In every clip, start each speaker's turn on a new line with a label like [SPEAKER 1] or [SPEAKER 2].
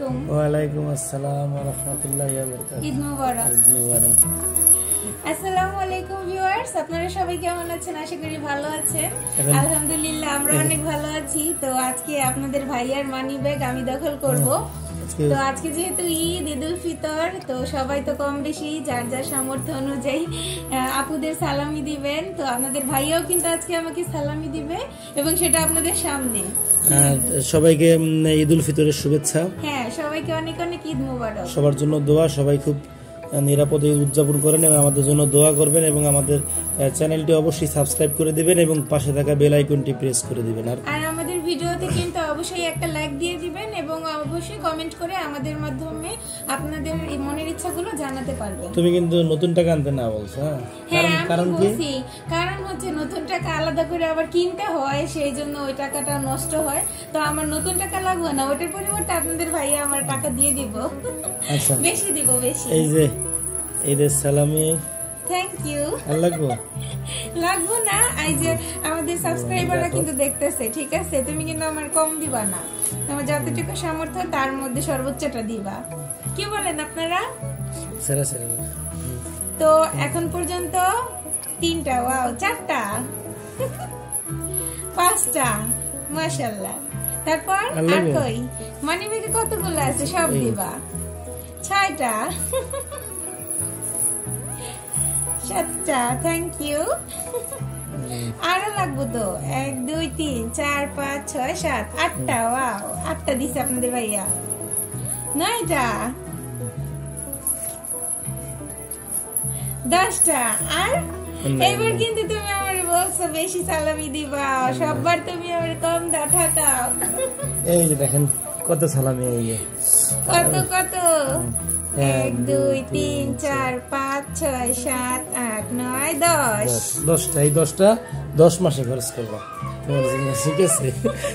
[SPEAKER 1] আলাইকুম।
[SPEAKER 2] ওয়ালাইকুম আসসালাম ওয়া রাহমাতুল্লাহি ওয়া বারাকাতুহু।
[SPEAKER 1] ঈদ মুবারক।
[SPEAKER 2] ঈদ মুবারক।
[SPEAKER 1] আসসালামু আলাইকুম ভিউয়ার্স, আপনারা সবাই কেমন আছেন? আশা করি ভালো আছেন। আলহামদুলিল্লাহ আমরা অনেক ভালো আছি। তো আজকে আপনাদের ভাইয়ার মানি ব্যাগ আমি দখল করব। তো আজকে যেহেতু ঈদ উল ফিতর, তো সবাই তো কম বেশি যার যার সামর্থ্য অনুযায়ী আপুদের সালামি দিবেন। তো আপনাদের ভাইয়াও কিন্তু আজকে আমাকে সালামি দিবে এবং সেটা আপনাদের সামনে।
[SPEAKER 2] সবাইকে ঈদ উল ফিতরের শুভেচ্ছা।
[SPEAKER 1] হ্যাঁ, সবাইকে অনেক অনেক ঈদ মোবারক।
[SPEAKER 2] সবার জন্য দোয়া, সবাই খুব নিরাপদে উদযাপন করেন এবং আমাদের জন্য দোয়া করবেন এবং আমাদের চ্যানেলটি অবশ্যই সাবস্ক্রাইব করে দিবেন এবং পাশে থাকা বেল আইকনটি প্রেস করে দিবেন।
[SPEAKER 1] আর আমাদের ভিডিওতে কিন্তু অবশ্যই একটা লাইক দিয়ে দিবেন এবং অবশ্যই কমেন্ট করে আমাদের মাধ্যমে আপনাদের মনের ইচ্ছাগুলো জানাতে পারবেন।
[SPEAKER 2] তুমি কিন্তু নতুন টাকা আনতে না বলছো?
[SPEAKER 1] হ্যাঁ, কারণ কি? কারণ হচ্ছে নতুন টাকা আলাদা করে আবার কিনতে হয়, সেই জন্য ওই টাকাটা নষ্ট হয়। তো আমার নতুন টাকা লাগবে না, ওটার পরিবর্তে আপনাদের ভাইয়া আমার টাকা দিয়ে দিব। আচ্ছা, বেশি দিব, বেশি।
[SPEAKER 2] এই যে ঈদ সালামি।
[SPEAKER 1] Thank you. লাগবো না, এই যে আমাদের সাবস্ক্রাইবাররা কিন্তু দেখতেছে, ঠিক আছে? তুমি কিন্তু আমার কম দিবা না, তোমার যতটুকু সামর্থ্য তার মধ্যে সর্বোচ্চটা দিবা। কি বলেন আপনারা? তো এখন পর্যন্ত 3টা, ওয়াও, 4টা, 5টা, মাশাআল্লাহ। তারপর আর কই মানি ব্যাগে কতগুলো আছে সব দিবা? 6টা, 7টা, থ্যাংক ইউ। আরো লাগবো তো, 1 2 3 4 5 6 7 8টা, ওয়াও, 8টা দিছে আপনাদের ভাইয়া। 9টা, 10টা। আর এবার কিন্তু তুমি আমার বলছো বেশি সালামি দিবা, সববার তুমি আমার কম দাও, ঠাকাও।
[SPEAKER 2] এই যে দেখেন কত সালামি। এই
[SPEAKER 1] কত কত? 1 2 3 4 5 6 7 8 9 10।
[SPEAKER 2] 10টা, এই 10টা 10 মাসে খরচ করবা তোমার জন্য, ঠিক আছে?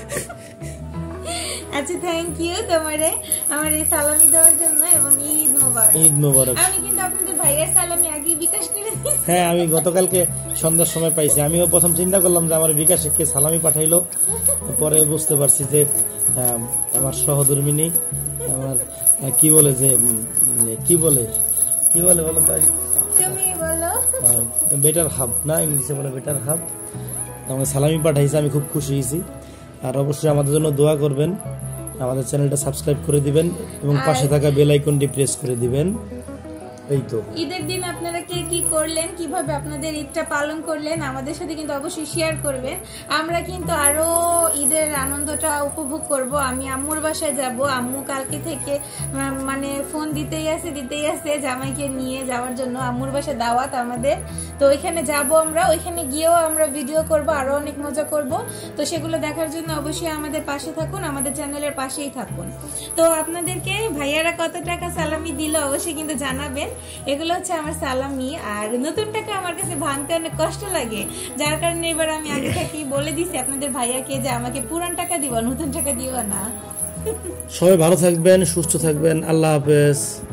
[SPEAKER 1] আচ্ছা, থ্যাংক ইউ তোমারে আমার এই সালামি দেওয়ার জন্য এবং ঈদ মোবারক।
[SPEAKER 2] ঈদ মোবারক।
[SPEAKER 1] আমি কিন্তু আপনাদের ভাইয়ের সালামি আগে বিকাশ করে দিয়েছি।
[SPEAKER 2] হ্যাঁ, আমি গতকালকে সন্ধ্যার সময় পাইছি। আমিও প্রথম চিন্তা করলাম যে আমার বিকাশে কে সালামি পাঠাইলো, পরে বুঝতে পারছি যে আমার সহধর্মিনী, আমার কি বলে যে কি বলে বলো তাই,
[SPEAKER 1] তুমি বলো।
[SPEAKER 2] বেটার হাব না, ইংলিশে বলে বেটার হাব, আমাকে সালামি পাঠাইছে। আমি খুব খুশি হয়েছি। আর অবশ্যই আমাদের জন্য দোয়া করবেন, আমাদের চ্যানেলটা সাবস্ক্রাইব করে দিবেন এবং পাশে থাকা বেল আইকনটি প্রেস করে দিবেন। এই তো
[SPEAKER 1] ঈদের দিন আপনারা কে কি করলেন, কিভাবে আপনাদের ঈদটা পালন করলেন আমাদের সাথে কিন্তু অবশ্যই শেয়ার করবেন। আমরা কিন্তু আরো ঈদের আনন্দটা উপভোগ করব। আমি আম্মুর বাসায় যাব। আম্মু কালকে থেকে মানে ফোন দিতেই আছে জামাইকে নিয়ে যাওয়ার জন্য। আম্মুর বাসায় দাওয়াত আমাদের, তো ওইখানে যাব আমরা। ওইখানে গিয়েও আমরা ভিডিও করব, আরো অনেক মজা করব। তো সেগুলো দেখার জন্য অবশ্যই আমাদের পাশে থাকুন, আমাদের চ্যানেলের পাশেই থাকুন। তো আপনাদেরকে ভাইয়ারা কত টাকা সালামি দিল অবশ্যই কিন্তু জানাবেন। এগুলো হচ্ছে আমার সালামি। আর নতুন টাকা আমার কাছে ভাঙতে অনেক কষ্ট লাগে, যার কারণে এবার আমি আগে থেকেই বলে দিছি আপনাদের ভাইয়াকে যে আমাকে পুরান টাকা দিবা, নতুন টাকা দিবা না।
[SPEAKER 2] সবাই ভালো থাকবেন, সুস্থ থাকবেন। আল্লাহ হাফেজ।